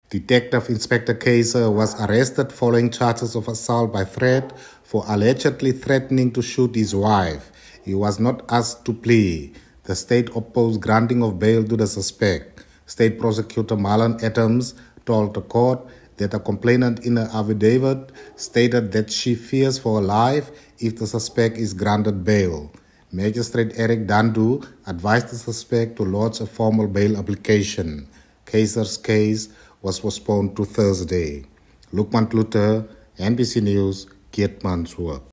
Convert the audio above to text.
Detective Inspector Kaiser was arrested following charges of assault by threat for allegedly threatening to shoot his wife. He was not asked to plea. The state opposed granting of bail to the suspect. State Prosecutor Marlon Adams told the court that the complainant in her affidavit stated that she fears for her life if the suspect is granted bail. Magistrate Eric Dandu advised the suspect to lodge a formal bail application. Kaiser's case was postponed to Thursday. Lukman Kluter, NBC News, Keetmanshoop.